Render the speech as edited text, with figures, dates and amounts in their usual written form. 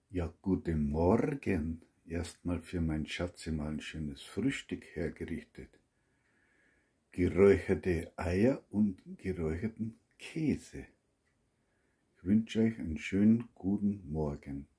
Ja, guten Morgen. Erstmal für mein Schatze mal ein schönes Frühstück hergerichtet. Geräucherte Eier und geräucherten Käse. Ich wünsche euch einen schönen guten Morgen.